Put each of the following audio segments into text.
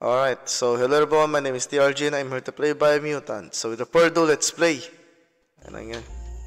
Alright, so hello everyone, my name is TRG and I'm here to play BIOMUTANT. So without further ado, let's play. Ano yan?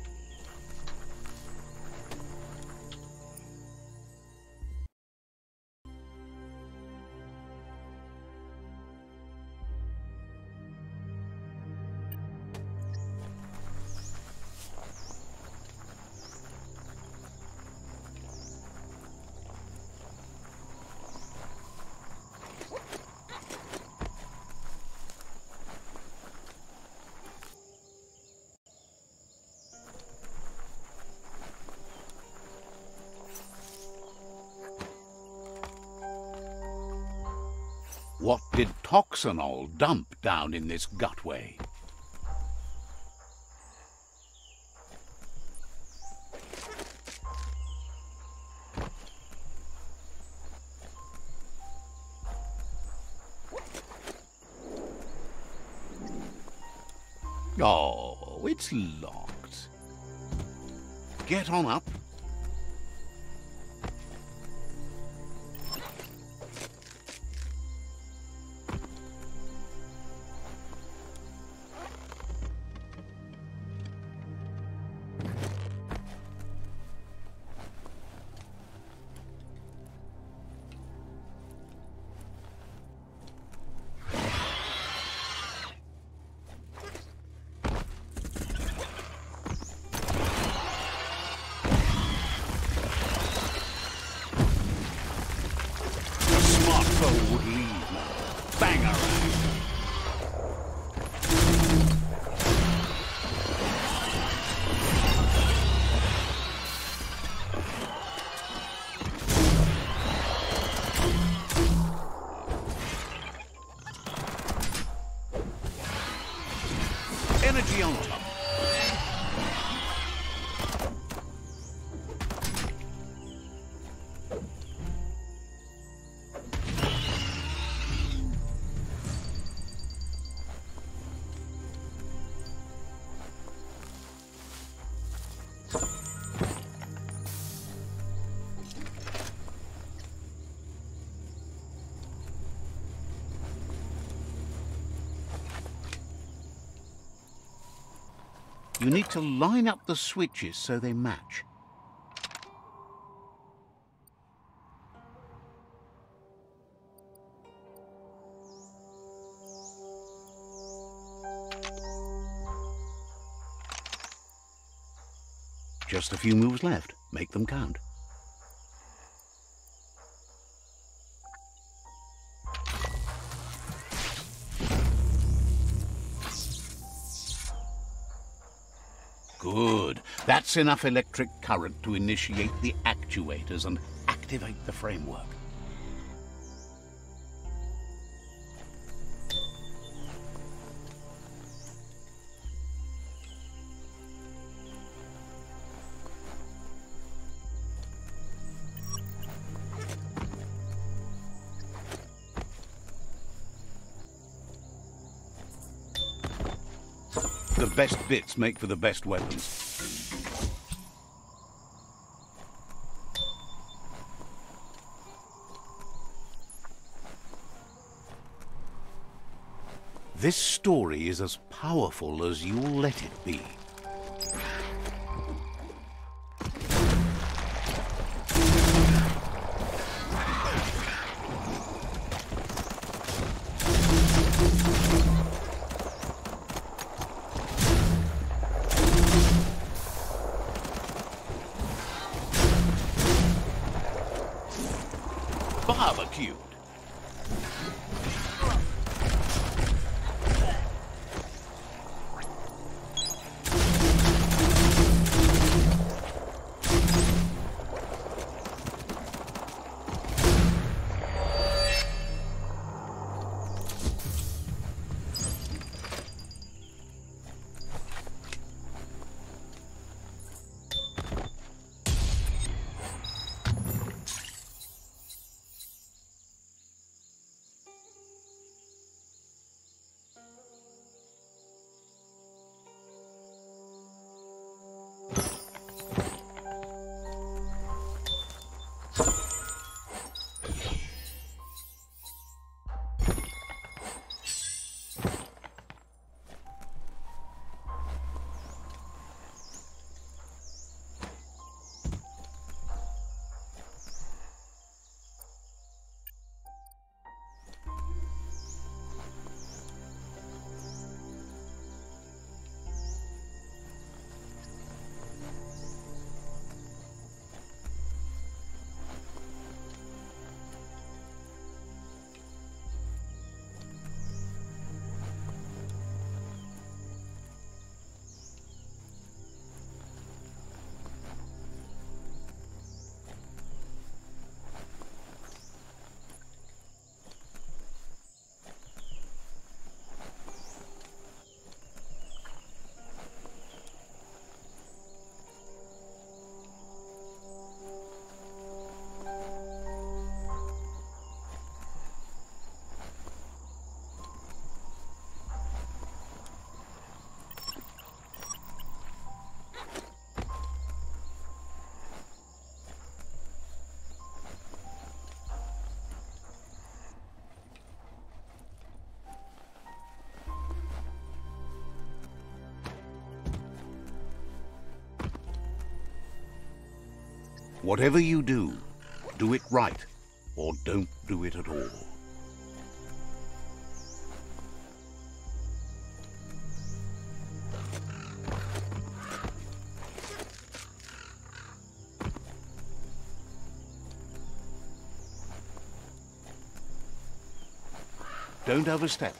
What did Toxanol dump down in this gutway? Oh, it's locked. Get on up. Would leave me. Bang around. Energy on top. You need to line up the switches so they match. Just a few moves left. Make them count. Good. That's enough electric current to initiate the actuators and activate the framework. The best bits make for the best weapons. This story is as powerful as you'll let it be. Barbecued. Whatever you do it right, or don't do it at all. Don't overstep.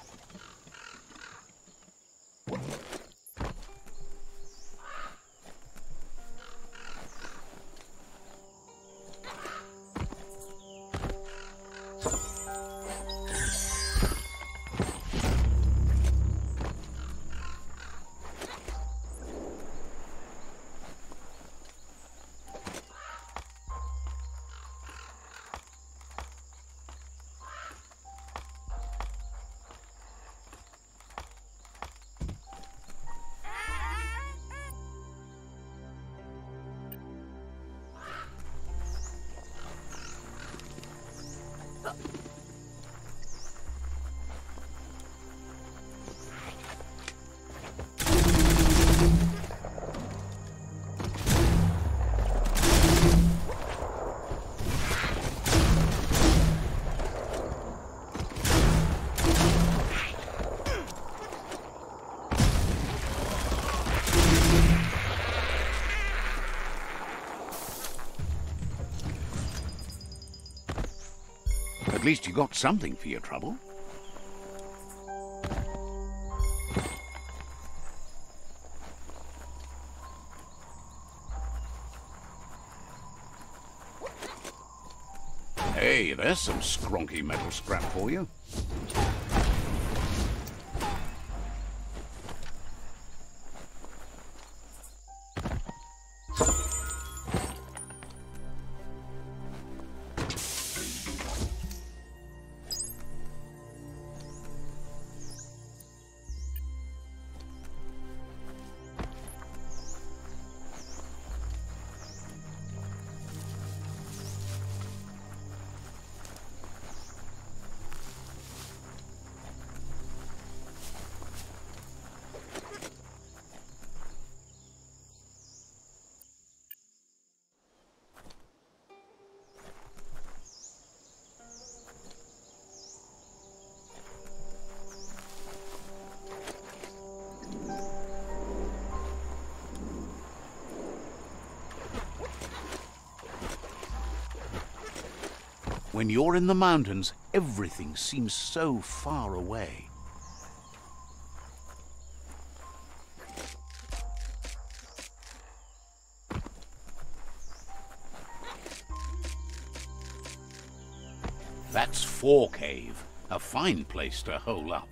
At least you got something for your trouble. Hey, there's some skronky metal scrap for you. When you're in the mountains, everything seems so far away. That's Four Cave, a fine place to hole up.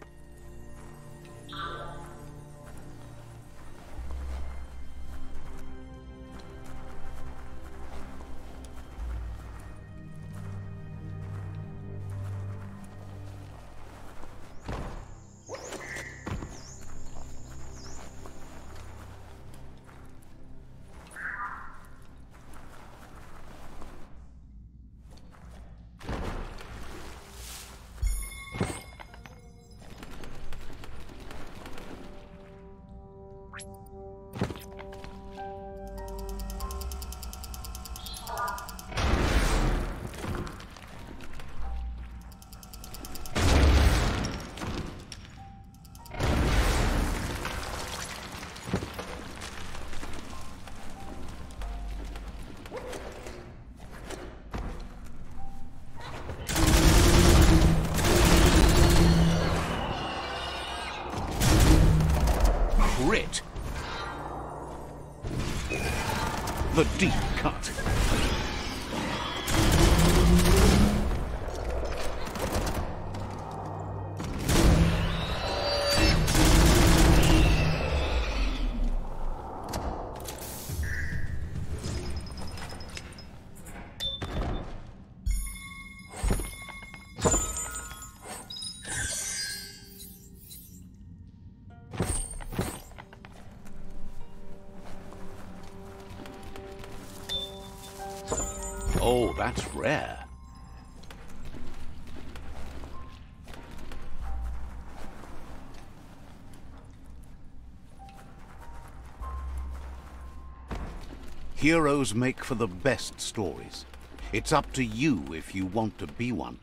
Grit. The deep cut. Oh, that's rare. Heroes make for the best stories. It's up to you if you want to be one.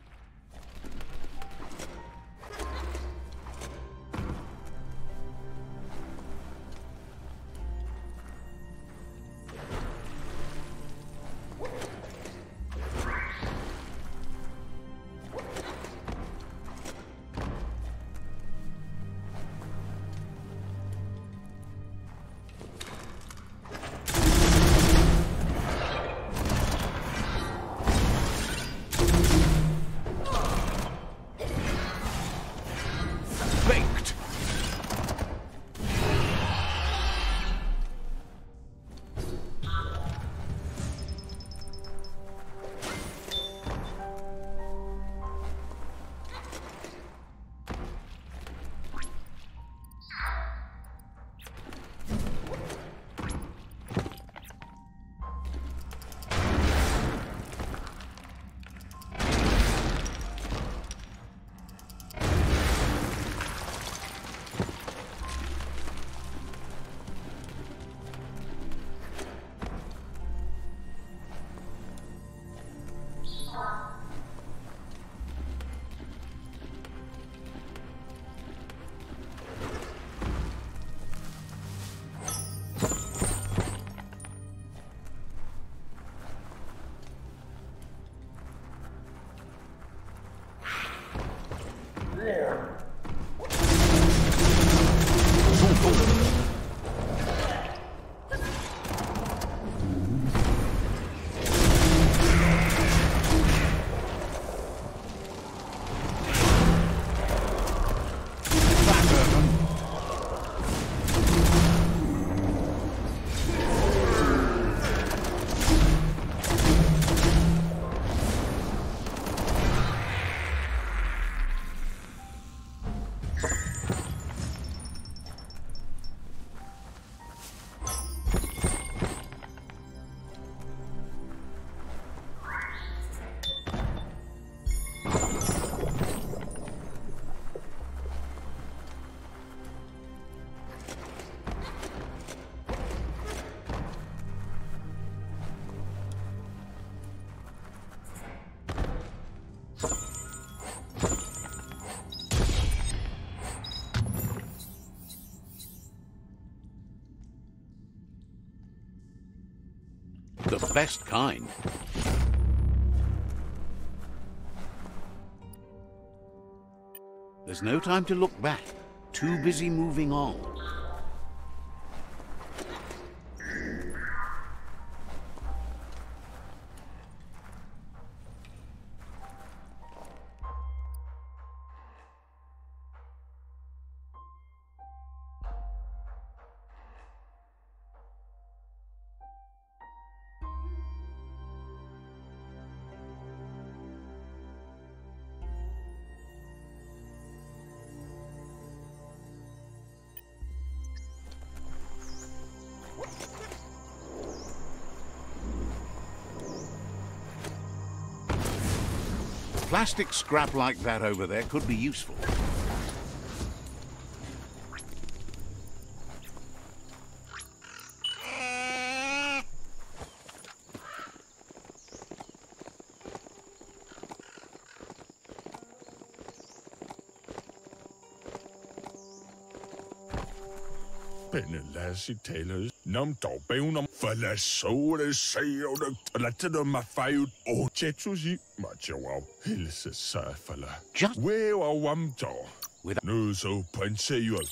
Baked. The best kind. There's no time to look back. Too busy moving on. Plastic scrap like that over there could be useful. Tailors, nam dogbeunum, falasole sailor, latinum mafiut, or jetsuzi, macho, hills a surfala. Just where are one door? With no so penseual.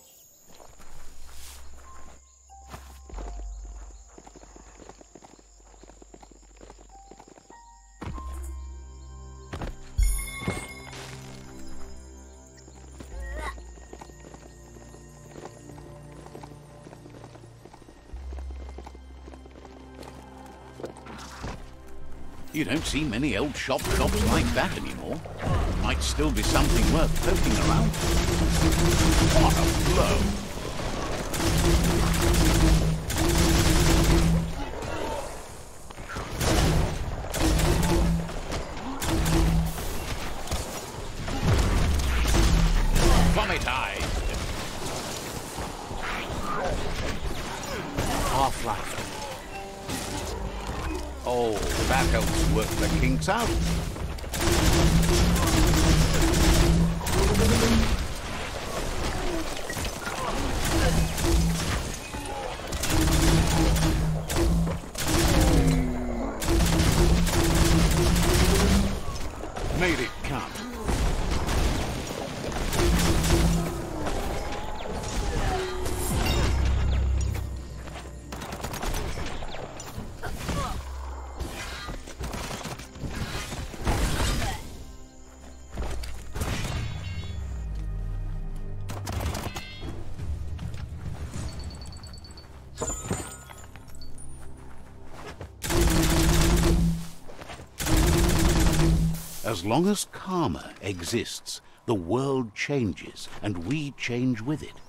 You don't see many old shops like that anymore. Might still be something worth poking around. What a blow! Vomitized! Half-life. That helps work the kinks out. Made it count. As long as karma exists, the world changes, and we change with it.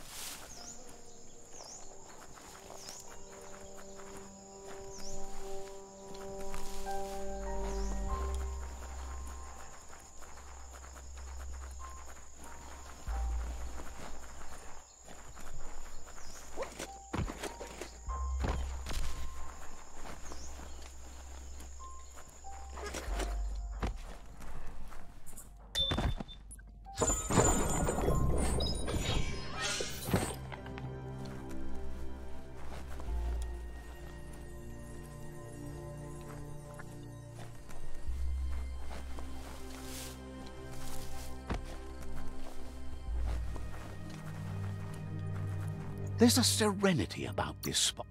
There's a serenity about this spot.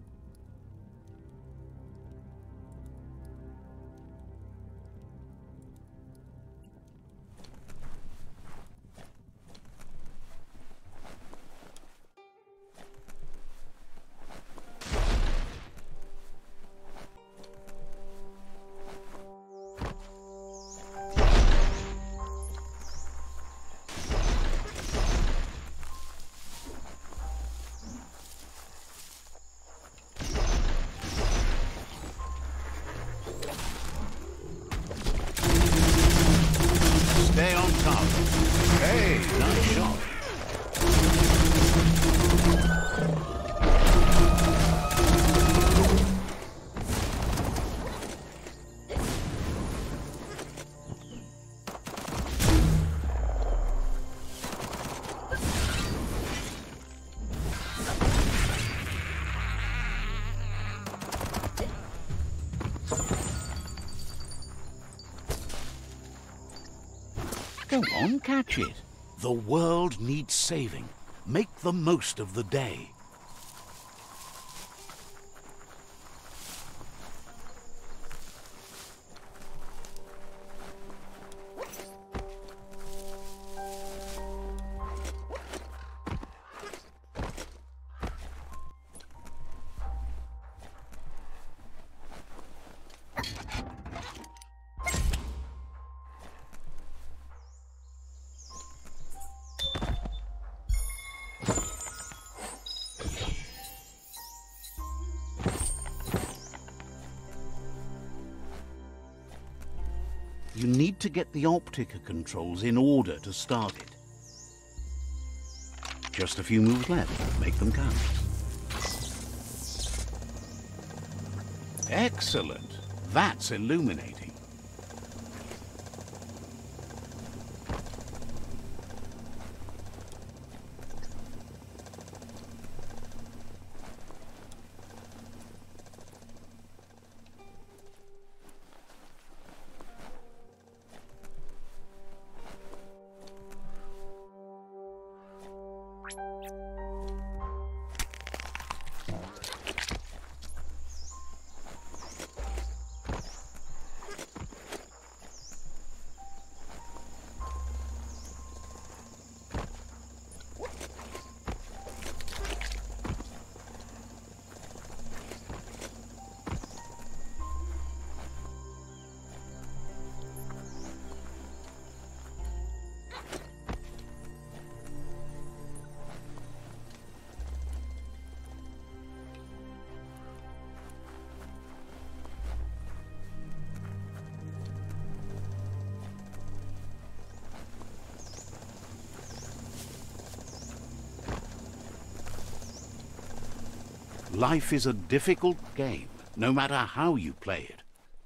Stay on top. Hey, nice shot. Go on, catch it. The world needs saving. Make the most of the day. You need to get the Optica controls in order to start it. Just a few moves left. Make them count. Excellent. That's illuminating. Life is a difficult game, no matter how you play it.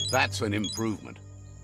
That's an improvement.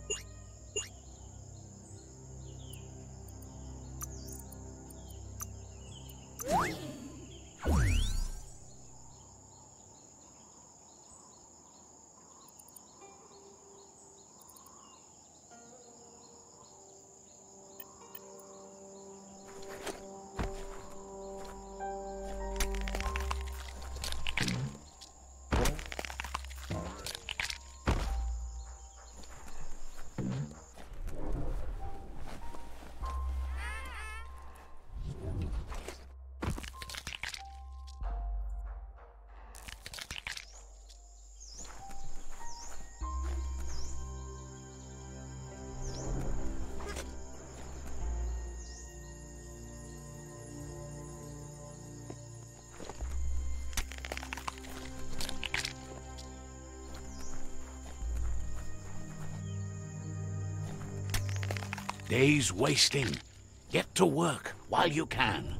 Days wasting. Get to work while you can.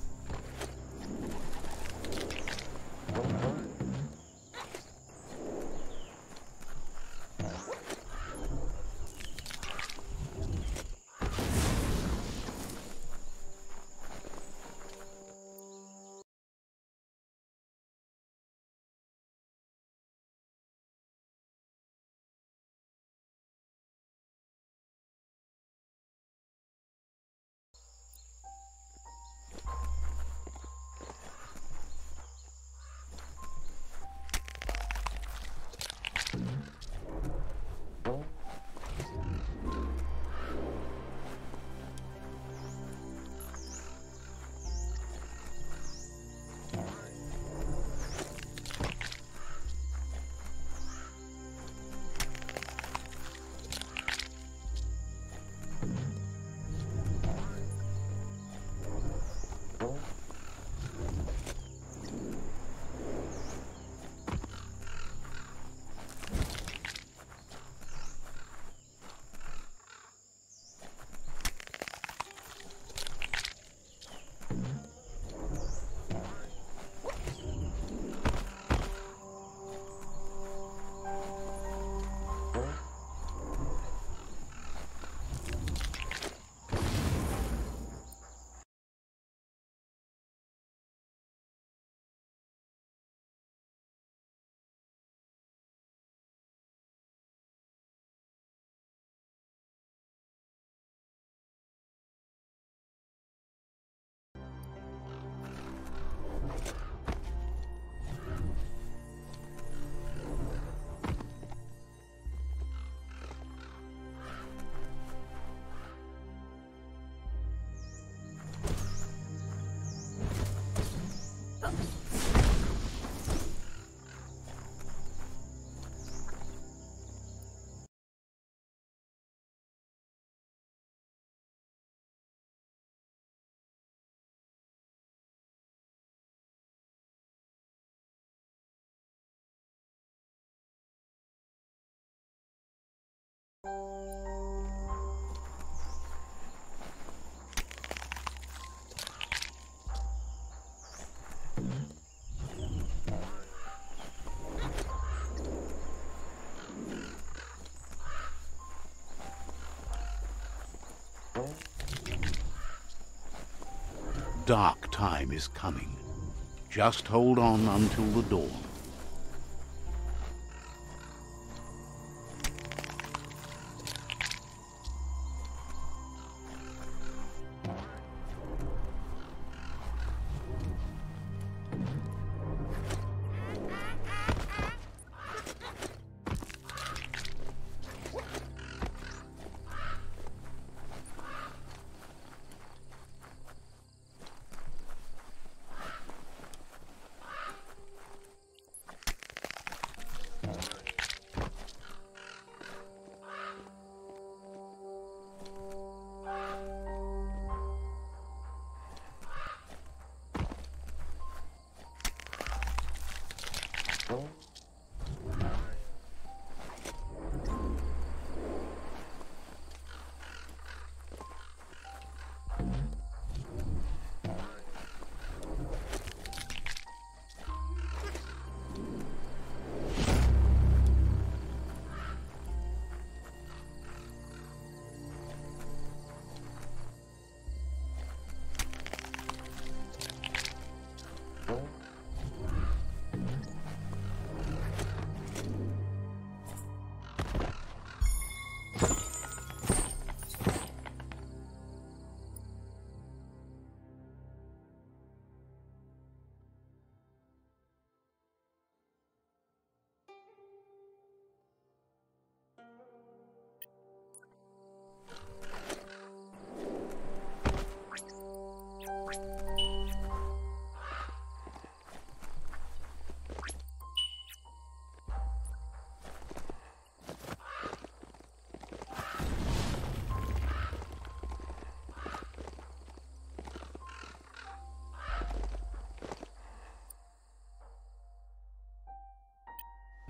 Dark time is coming. Just hold on until the dawn.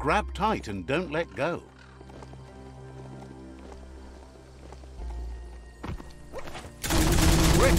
grab tight and don't let go. Quick!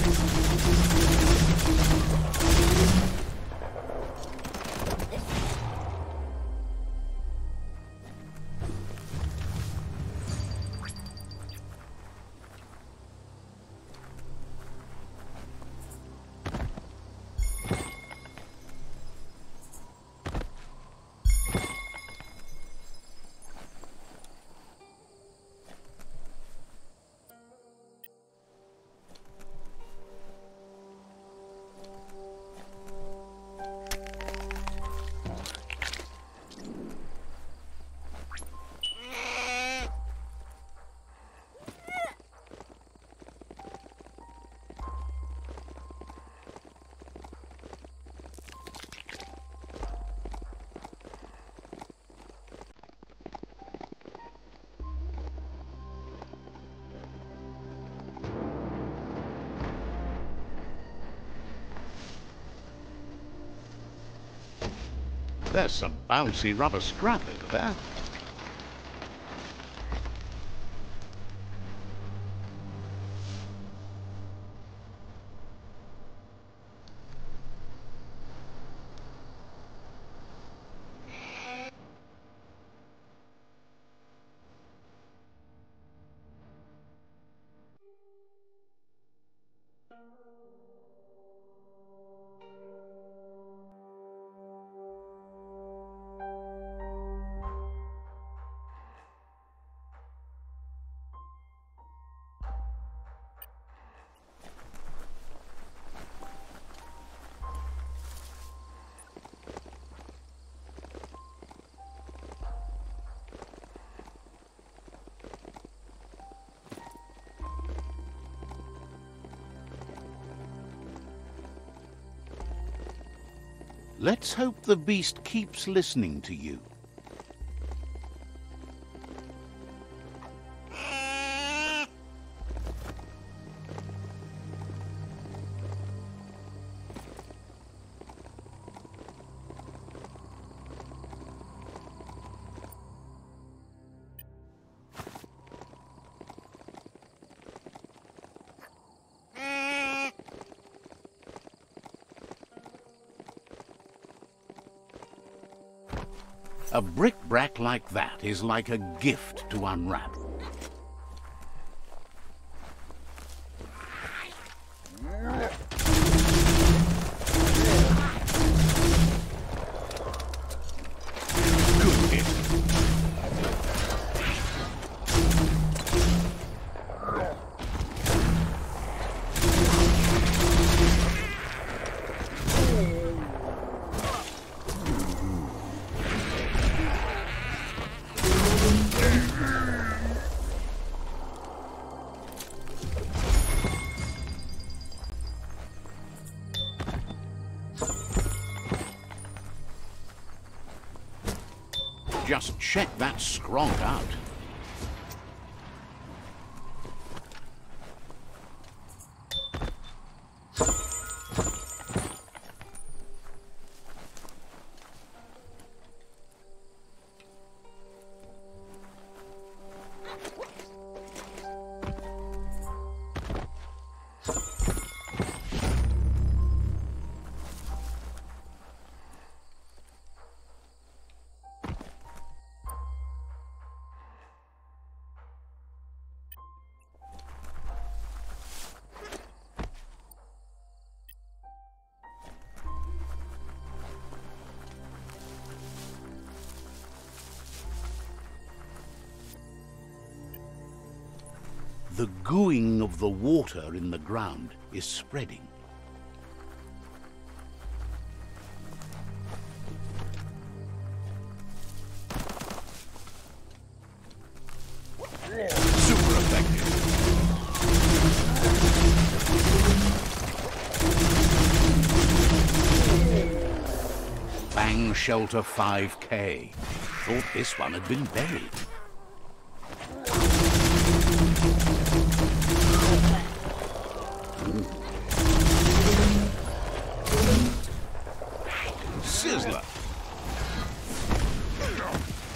There's some bouncy rubber scrap over there. Let's hope the beast keeps listening to you. A bric-brac like that is like a gift to unwrap. Good hit. Just check that scrog out. The gooing of the water in the ground is spreading. Super effective. Bang shelter 5K. Thought this one had been buried. Sizzler.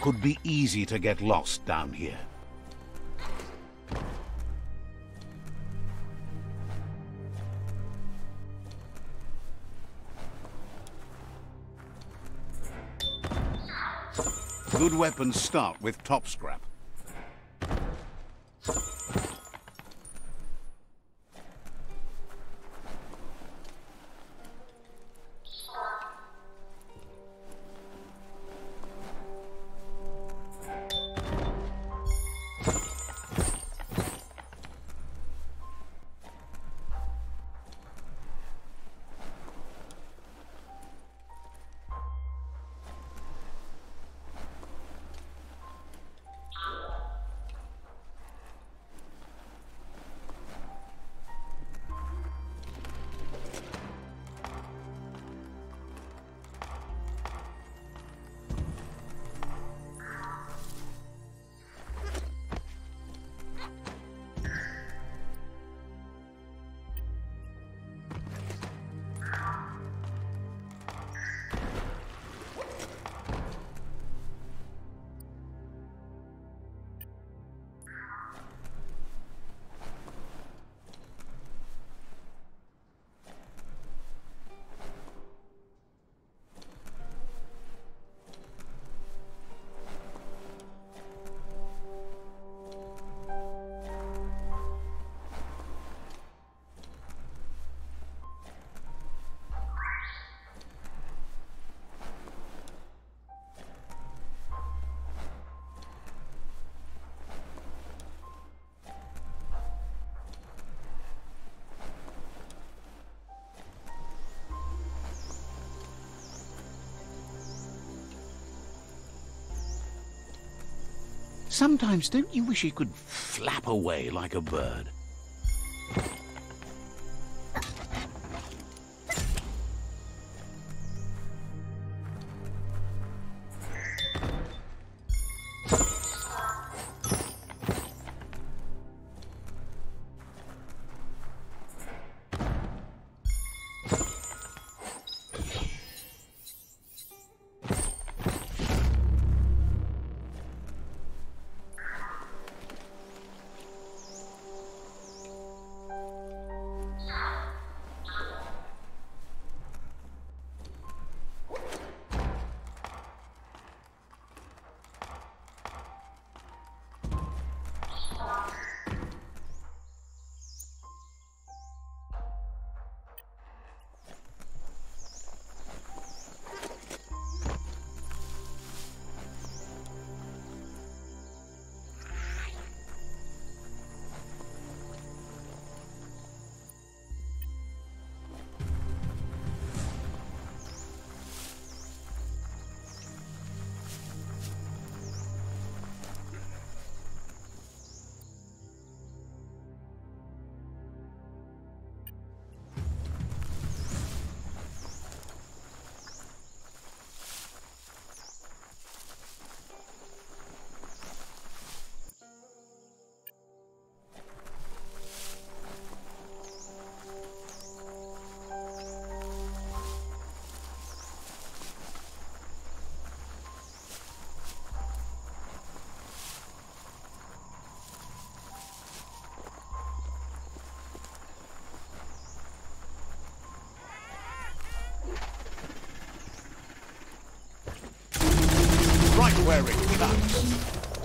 could be easy to get lost down here. Good weapons start with top scrap. Sometimes don't you wish you could flap away like a bird? Right where it cuts.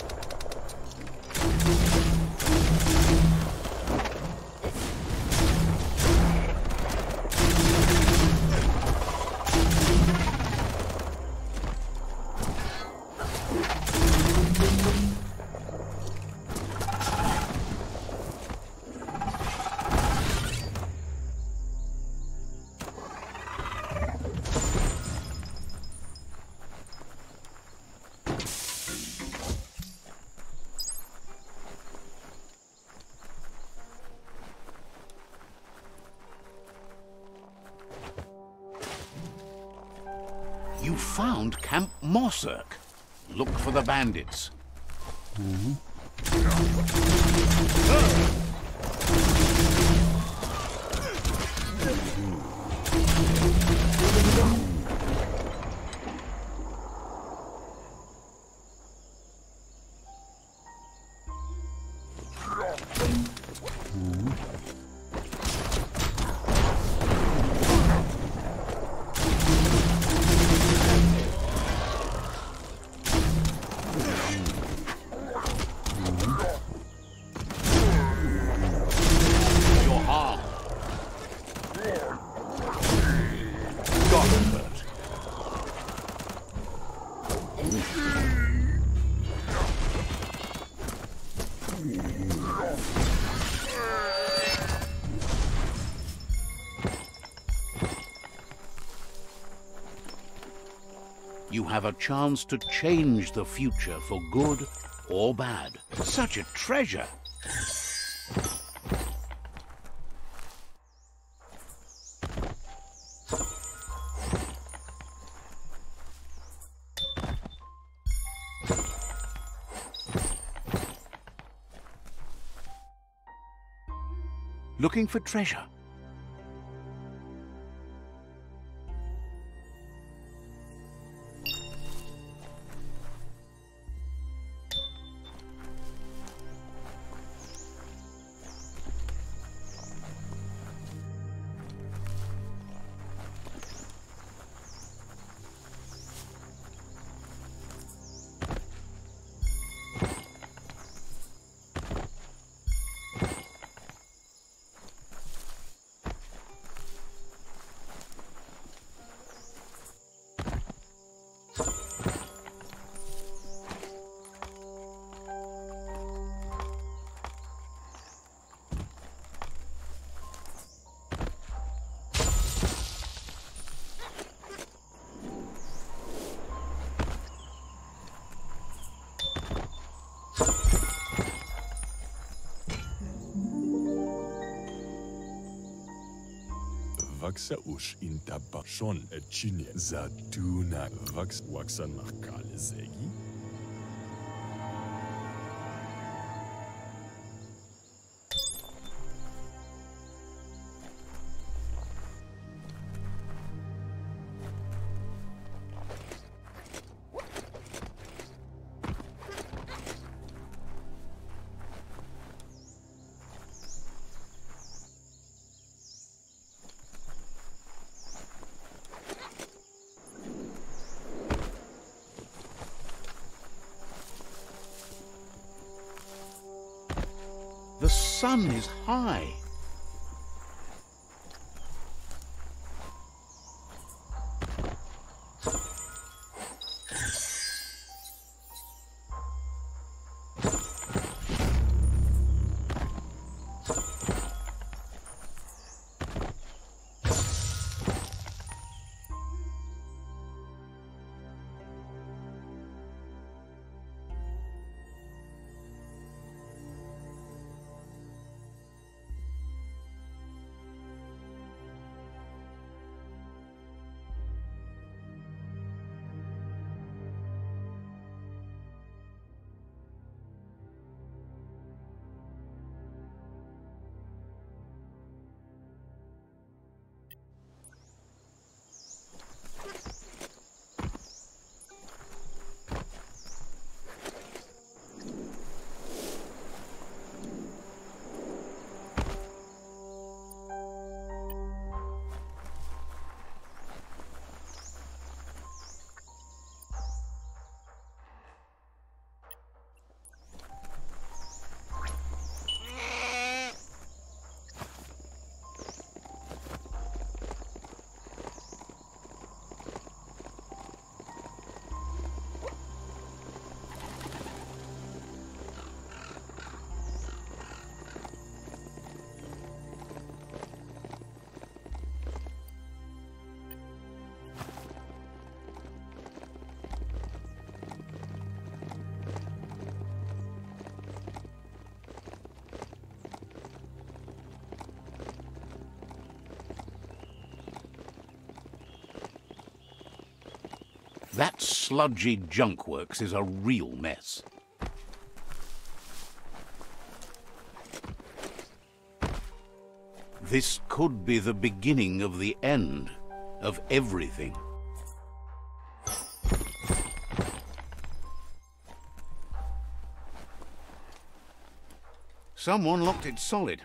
You found Camp Mossack. Look for the bandits. Your heart. Got hurt. You have a chance to change the future for good or bad. Such a treasure! Looking for treasure? Waksa ush intaba shon echine zatuna waksa nakale zegi. The sun is high. That sludgy junk works is a real mess. This could be the beginning of the end of everything. Someone locked it solid.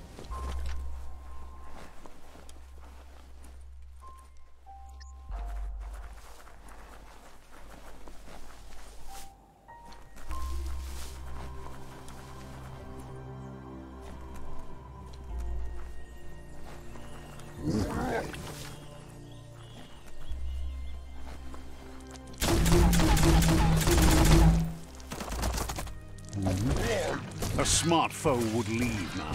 A smart foe would leave now.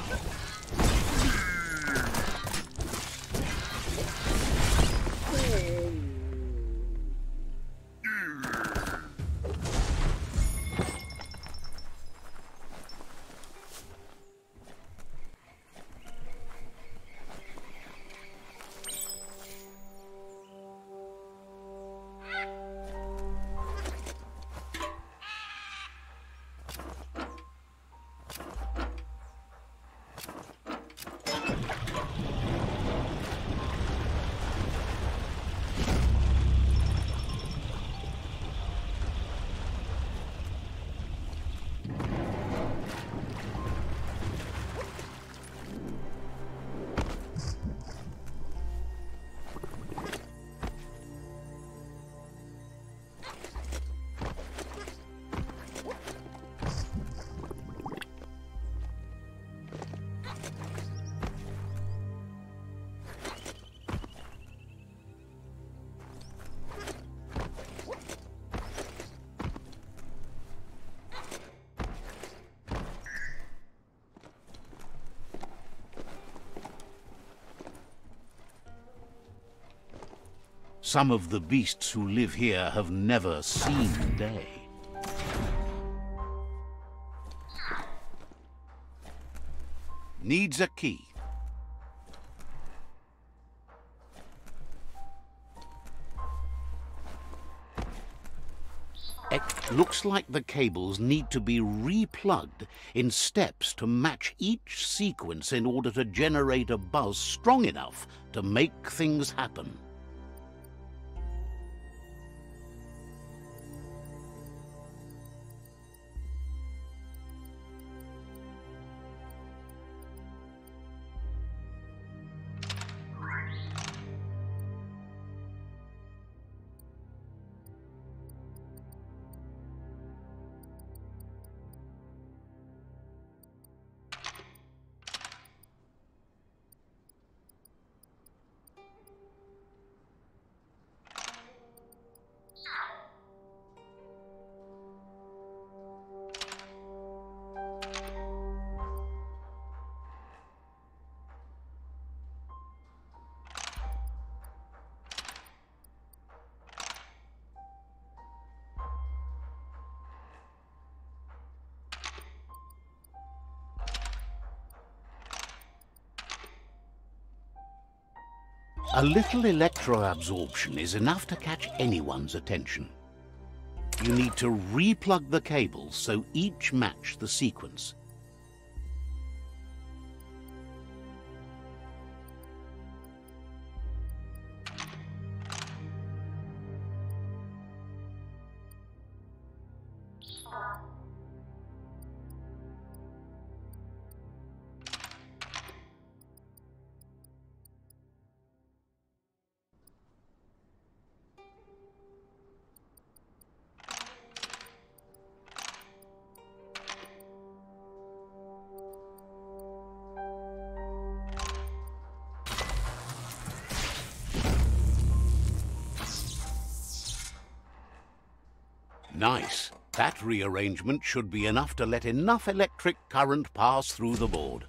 Some of the beasts who live here have never seen day. Needs a key. Looks like the cables need to be replugged in steps to match each sequence in order to generate a buzz strong enough to make things happen. A little electro-absorption is enough to catch anyone's attention. You need to replug the cables so each match the sequence. Nice. That rearrangement should be enough to let enough electric current pass through the board.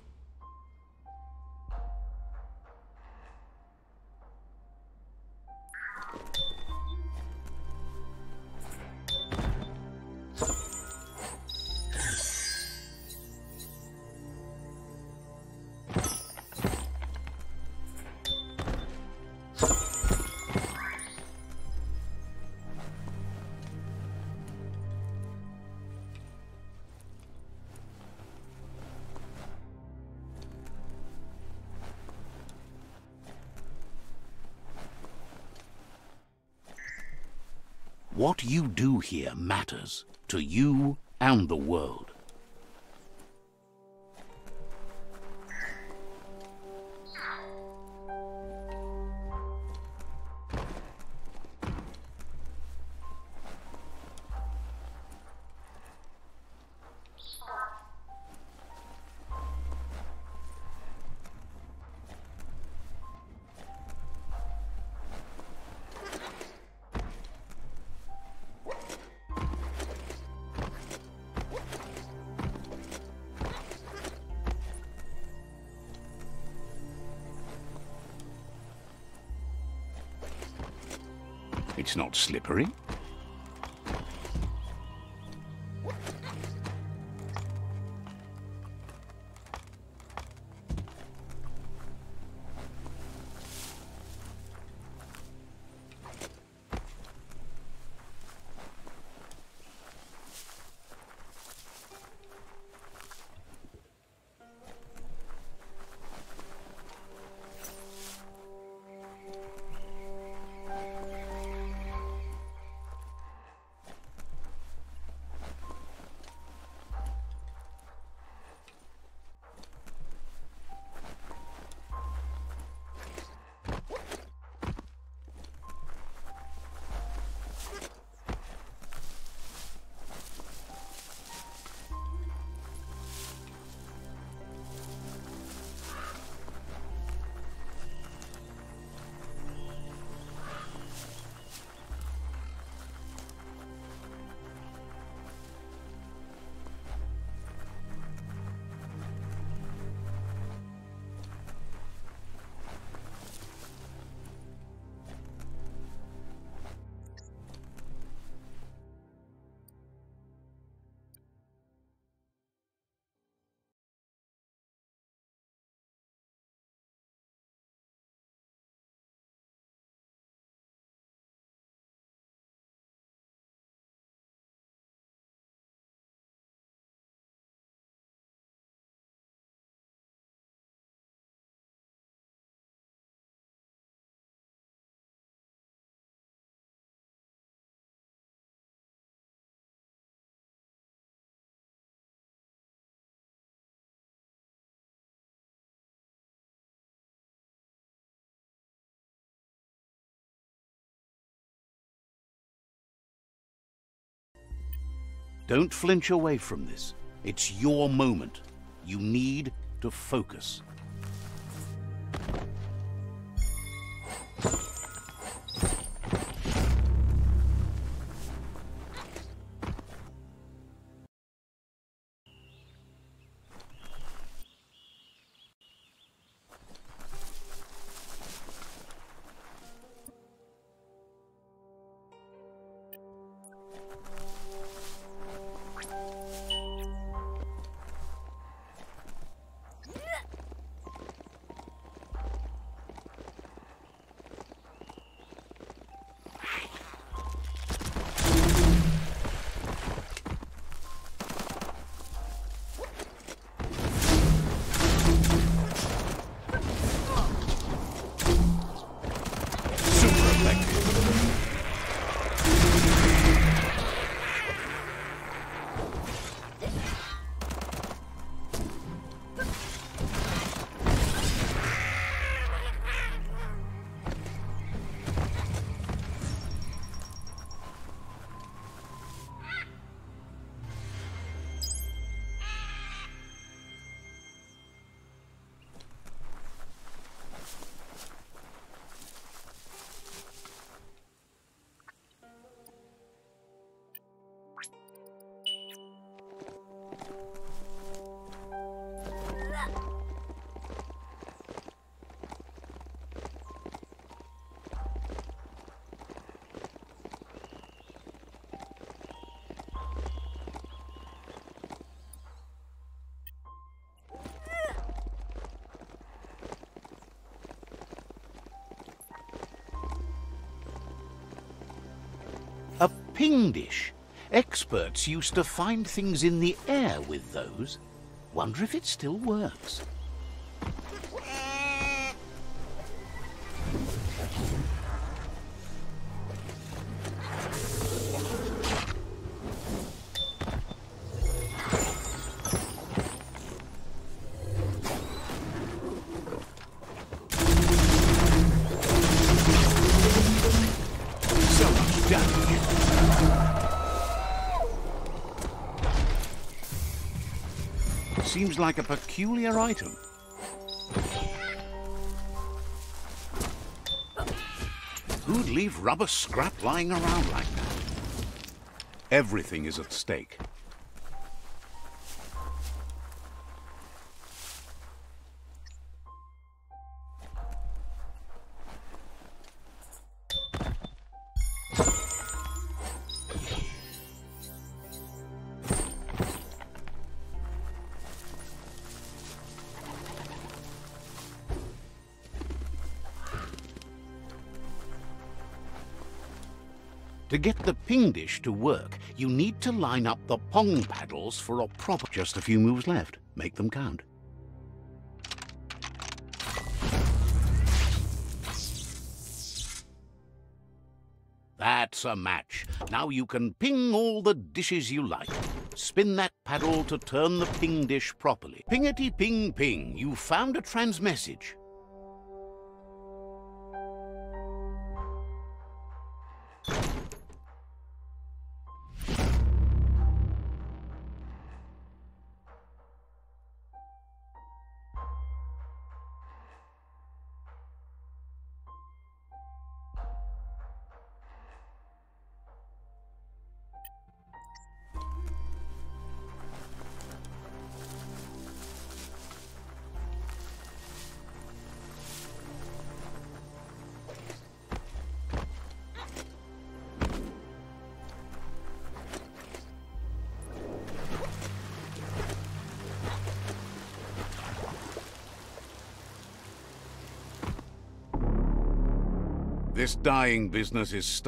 What you do here matters to you and the world. It's not slippery. Don't flinch away from this. It's your moment. You need to focus. A ping dish. Experts used to find things in the air with those. Wonder if it still works. So much damage. Seems like a peculiar item. Who'd leave rubber scrap lying around like that? Everything is at stake. To get the ping dish to work, you need to line up the pong paddles for a proper... Just a few moves left. Make them count. That's a match. Now you can ping all the dishes you like. Spin that paddle to turn the ping dish properly. Pingety ping ping, you found a transmessage. This dyeing business is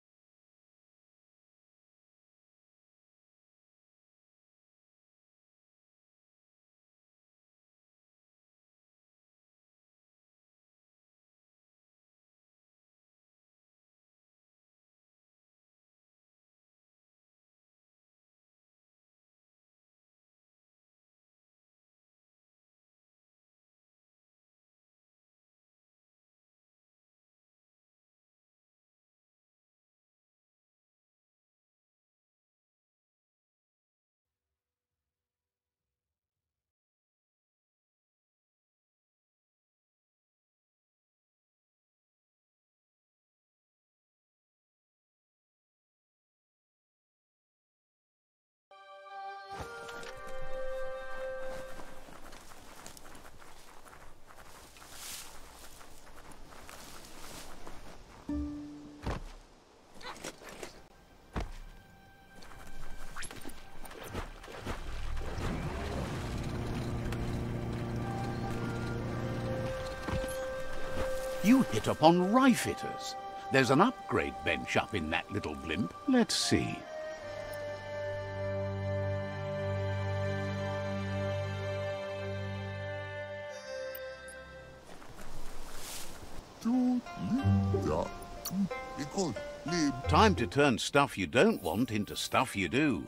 You hit upon rye fitters. There's an upgrade bench up in that little blimp. Let's see. Time to turn stuff you don't want into stuff you do.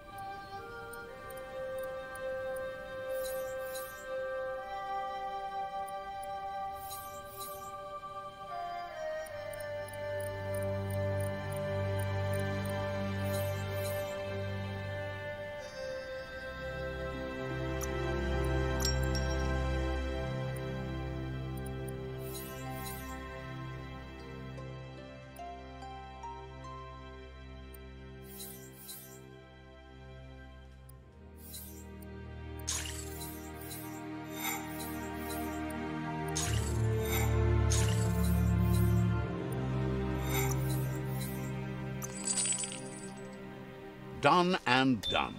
Done and done.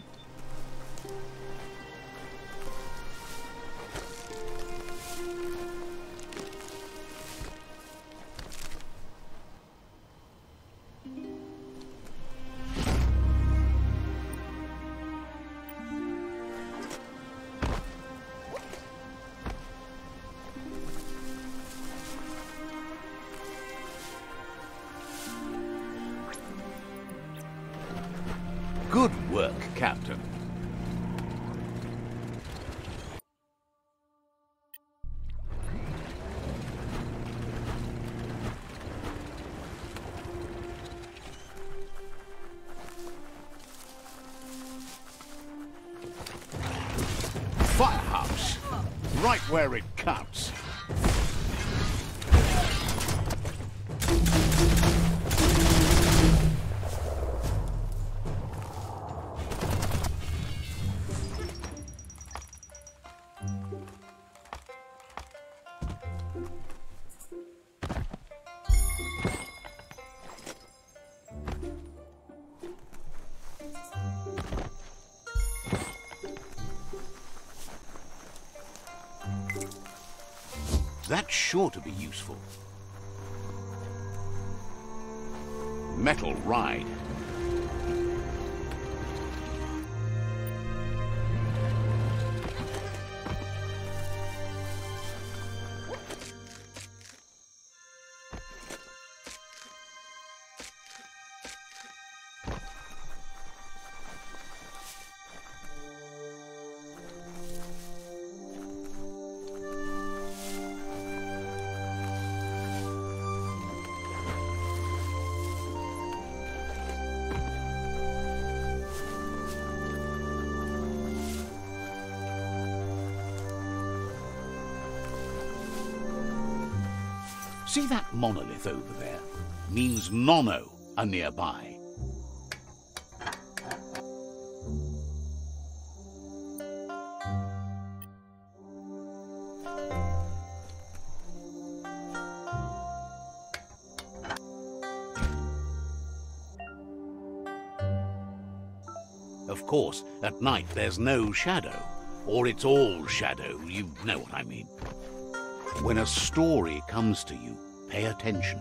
Good work, Captain. Firehouse, right where it counts. That's sure to be useful. metal ride. See that monolith over there? Means Nono are nearby. Of course, at night there's no shadow, or it's all shadow, you know what I mean. When a story comes to you, pay attention.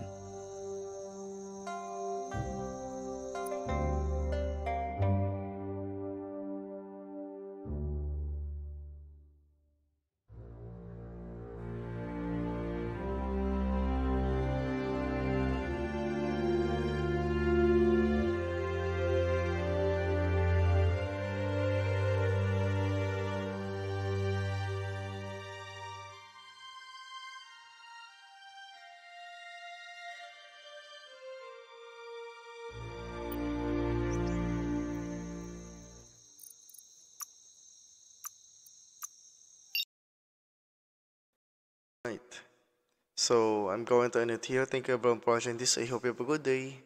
Right. So I'm going to end it here. Thank you everyone for watching this. I hope you have a good day.